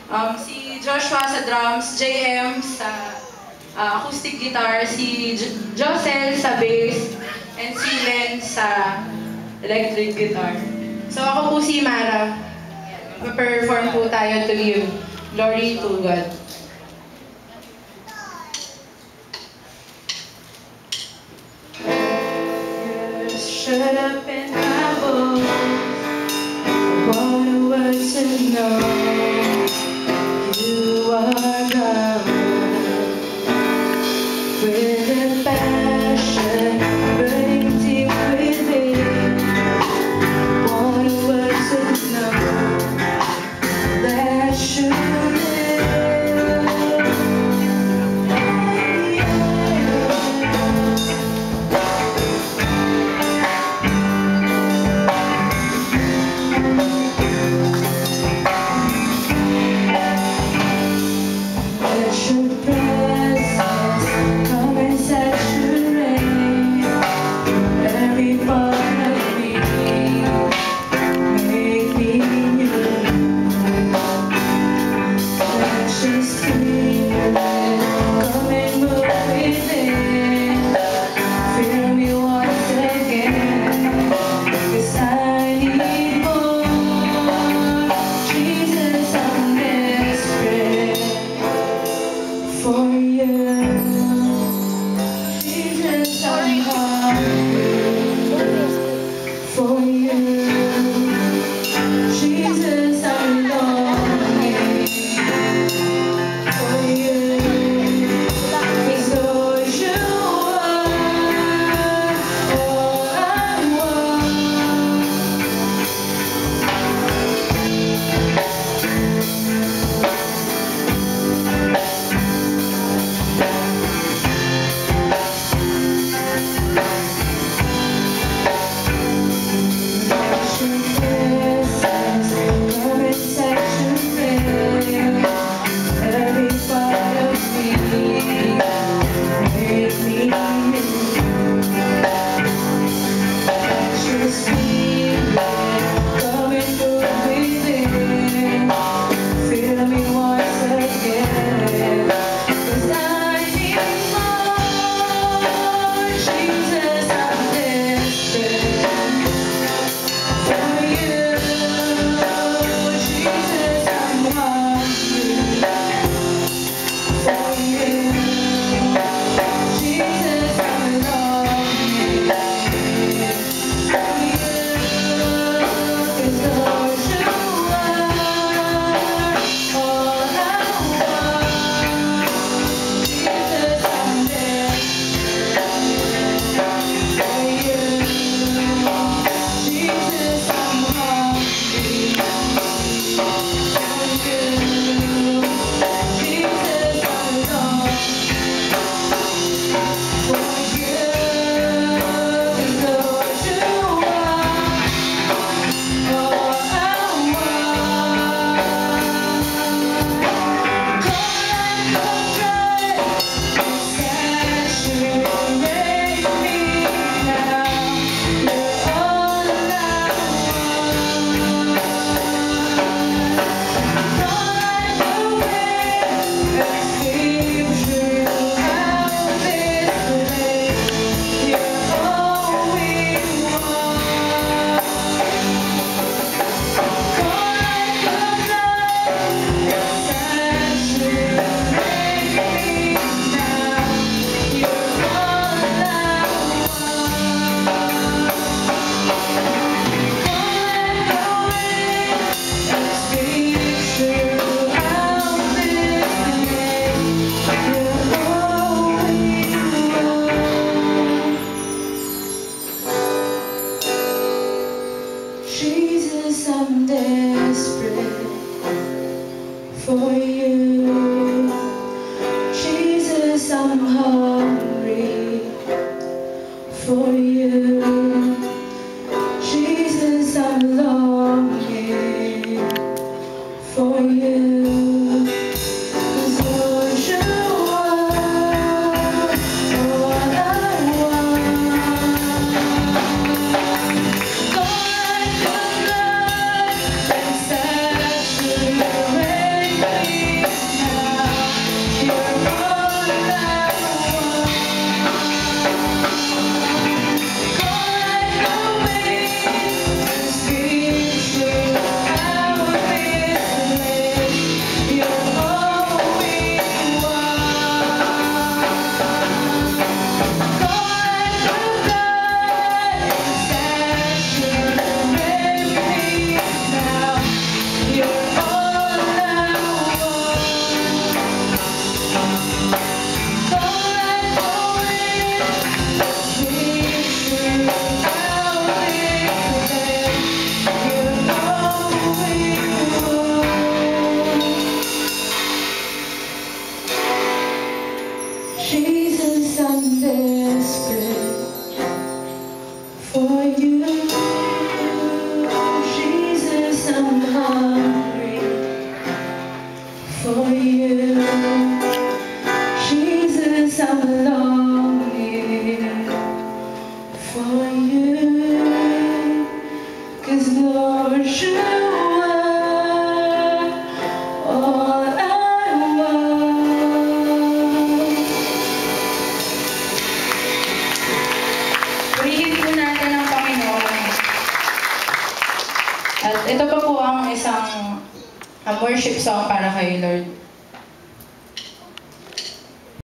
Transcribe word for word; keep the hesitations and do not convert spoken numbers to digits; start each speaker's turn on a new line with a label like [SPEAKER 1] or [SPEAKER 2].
[SPEAKER 1] Um, si Joshua sa drums, J M sa uh, acoustic guitar, si J Josel sa bass, and si Len sa electric guitar. So ako po si Mara. Ma-perform po tayo to give glory to God. Shut up and my voice. I want the world to know you are God. With a passion burning deep within, I want the world to know that you for you. Jesus, I'm hungry for you. Jesus, I'm longing for you. 'Cause Lord, you are all I want. Lord, your love and saturate me. For you, Jesus, I'm longing for you, 'cause Lord, you are all I want. Purihin po natin ang Panginoon. At ito pa po ang isang um, worship song para kay Lord.